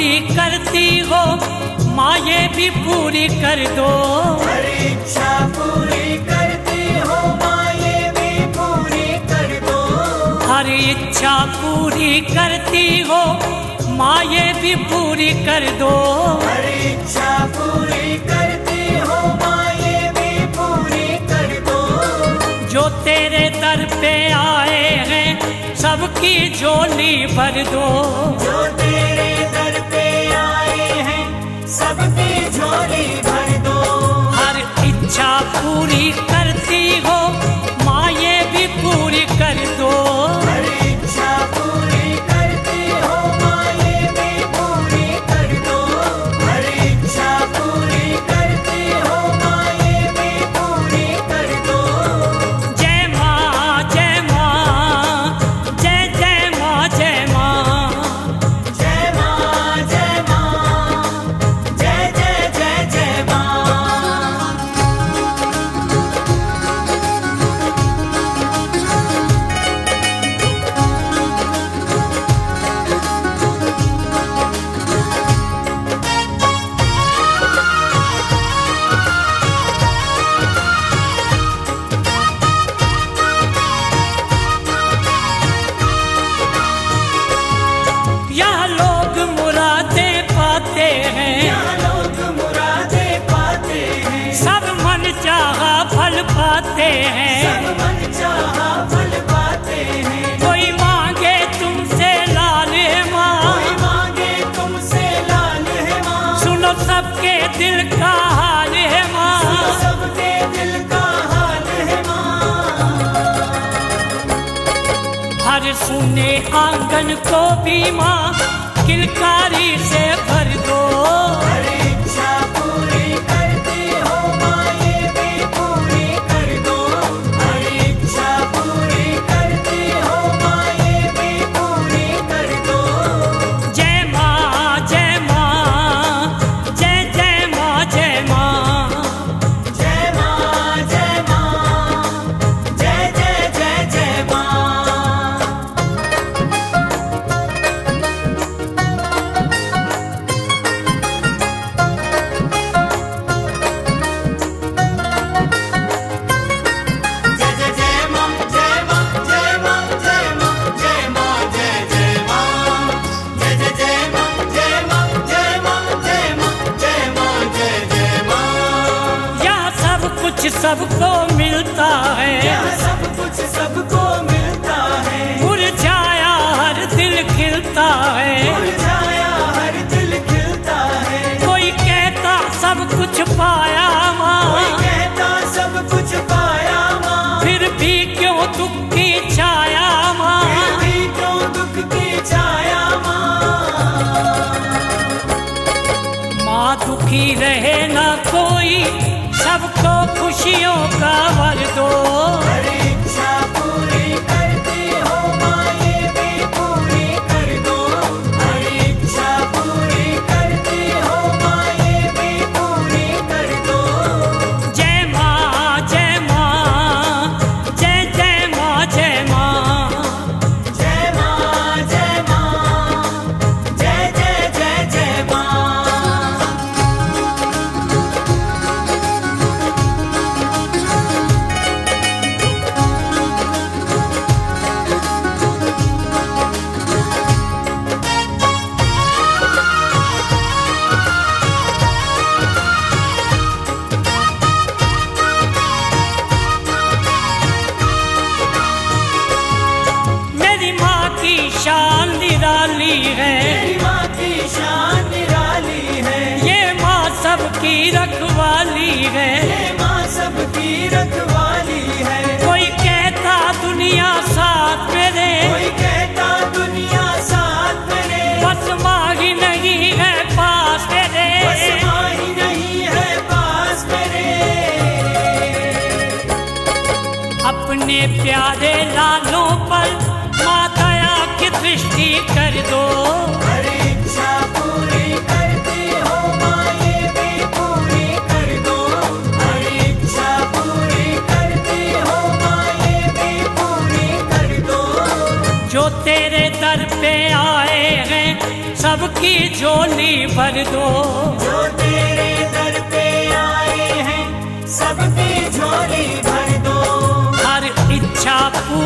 पूरी करती हो माँ ये भी पूरी कर दो। हर इच्छा पूरी करती हो माँ ये भी पूरी कर दो। हर इच्छा पूरी करती हो माँ ये भी पूरी कर दो। हर इच्छा पूरी करती हो माँ ये भी पूरी कर दो। जो तेरे दर पे आए हैं सबकी झोली भर दो। जो तेरे दर पे आए हैं सबकी झोली भर दो। हर इच्छा पूरी करती हो माँ ये भी पूरी कर दो। हर इच्छा पूरी करती हो माँ ये भी पूरी कर दो। हर इच्छा पूरी करती हो माँ ये भी पूरी कर दो। जय माँ जय माँ जय जय माँ जय माँ। जय माँ जय माँ जय जय जय जय माँ। यहाँ लोग मुरादें पाते हैं। यहाँ लोग मुरादें पाते हैं। सब मन चाहा फल पाते हैं। सब मन चाहा फल पाते हैं। कोई मांगे तुमसे लाल है माँ। कोई मांगे तुमसे लाल है माँ। सुनो सबके दिल का हाल है माँ। सबके दिल का हाल है माँ। हर सुने आंगन को भी माँ किलकारी से भर दो। हर इच्छा पूरी करती हो माँ ये भी पूरी कर दो। हर इच्छा पूरी करती हो माँ ये भी पूरी कर दो। जय माँ जय माँ जय जय माँ जय माँ। जय माँ जय माँ जय जय जय जय माँ। जय जय जय माँ जय माँ जय माँ जय माँ जय माँ जय जय माँ। जय जय जय माँ जय माँ जय माँ जय माँ जय माँ जय जय माँ। यहाँ सब कुछ सबको मिलता है। यहाँ सब कुछ सबको मिलता है। मुरझाया हर दिल खिलता है। मुरझाया हर दिल खिलता है। कोई कहता सब कुछ पाया कोई माँ। कहता सब कुछ पाया माँ। फिर भी क्यों दुख की छाया माँ। फिर भी क्यों दुख की छाया माँ। माँ दुखी रहे ना कोई सबको खुशियों का वर दो। हर इच्छा पूरी करती हो माँ ये भी पूरी कर दो। हर इच्छा पूरी करती हो माँ ये भी पूरी कर दो। जय माँ जय माँ जय जय माँ जय माँ। जय माँ जय माँ जय जय जय जय माँ। मेरी माँ की शान निराली है। मेरी माँ की शान निराली है। ये माँ सबकी रखवाली है। ये माँ सबकी रखवाली है। कोई कहता दुनिया साथ मेरे। कोई कहता दुनिया साथ मेरे। बस माँ ही नहीं है पास मेरे। बस माँ ही नहीं है पास मेरे। अपने प्यारे लालों पर माँ दया की दृष्टि कर दो। हर इच्छा पूरी करती हो माँ ये भी पूरी कर दो। हर इच्छा पूरी करती हो माँ ये भी पूरी कर दो। जो तेरे दर पे आए हैं सबकी झोली भर दो। जो तेरे दर पे आए हैं सबकी झोली भर दो। हर इच्छा